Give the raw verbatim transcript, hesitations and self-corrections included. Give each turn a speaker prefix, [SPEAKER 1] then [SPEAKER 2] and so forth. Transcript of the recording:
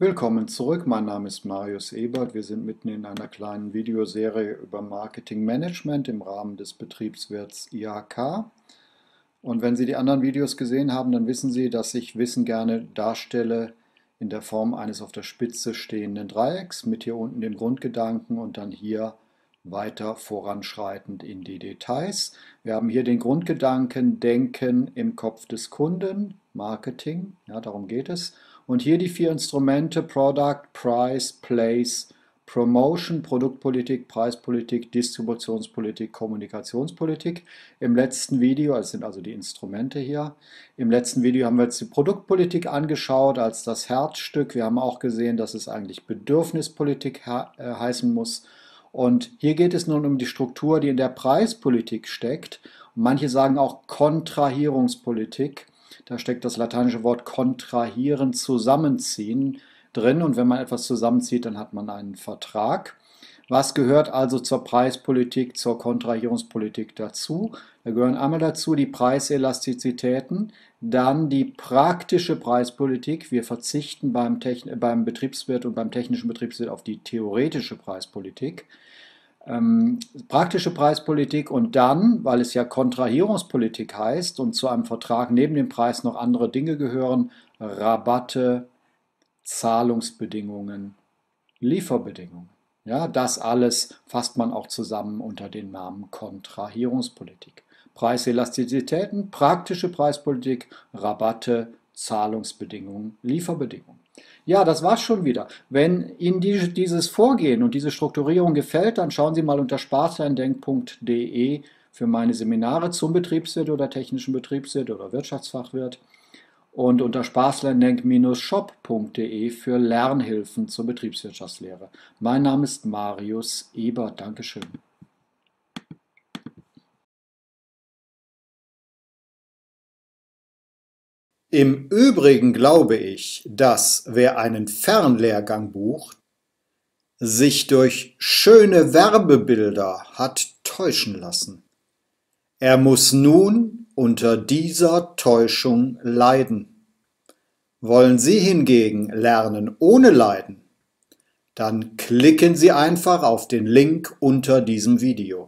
[SPEAKER 1] Willkommen zurück, mein Name ist Marius Ebert. Wir sind mitten in einer kleinen Videoserie über Marketingmanagement im Rahmen des Betriebswirts I H K. Und wenn Sie die anderen Videos gesehen haben, dann wissen Sie, dass ich Wissen gerne darstelle in der Form eines auf der Spitze stehenden Dreiecks mit hier unten dem Grundgedanken und dann hier weiter voranschreitend in die Details. Wir haben hier den Grundgedanken Denken im Kopf des Kunden, Marketing, ja, darum geht es. Und hier die vier Instrumente Product, Price, Place, Promotion, Produktpolitik, Preispolitik, Distributionspolitik, Kommunikationspolitik. Im letzten Video, das sind also die Instrumente hier, im letzten Video haben wir jetzt die Produktpolitik angeschaut als das Herzstück. Wir haben auch gesehen, dass es eigentlich Bedürfnispolitik he äh, heißen muss. Und hier geht es nun um die Struktur, die in der Preispolitik steckt. Und manche sagen auch Kontrahierungspolitik. Da steckt das lateinische Wort kontrahieren, zusammenziehen drin. Und wenn man etwas zusammenzieht, dann hat man einen Vertrag. Was gehört also zur Preispolitik, zur Kontrahierungspolitik dazu? Da gehören einmal dazu die Preiselastizitäten, dann die praktische Preispolitik. Wir verzichten beim, Techn beim Betriebswirt und beim technischen Betriebswirt auf die theoretische Preispolitik. Ähm, praktische Preispolitik und dann, weil es ja Kontrahierungspolitik heißt und zu einem Vertrag neben dem Preis noch andere Dinge gehören, Rabatte, Zahlungsbedingungen, Lieferbedingungen. Ja, das alles fasst man auch zusammen unter dem Namen Kontrahierungspolitik. Preiselastizitäten, praktische Preispolitik, Rabatte, Zahlungsbedingungen, Lieferbedingungen. Ja, das war's schon wieder. Wenn Ihnen dieses Vorgehen und diese Strukturierung gefällt, dann schauen Sie mal unter sparplandenk punkt de für meine Seminare zum Betriebswirt oder technischen Betriebswirt oder Wirtschaftsfachwirt und unter sparplandenk Shop punkt de für Lernhilfen zur Betriebswirtschaftslehre. Mein Name ist Marius Ebert. Dankeschön. Im Übrigen glaube ich, dass wer einen Fernlehrgang bucht, sich durch schöne Werbebilder hat täuschen lassen. Er muss nun unter dieser Täuschung leiden. Wollen Sie hingegen lernen ohne Leiden? Dann klicken Sie einfach auf den Link unter diesem Video.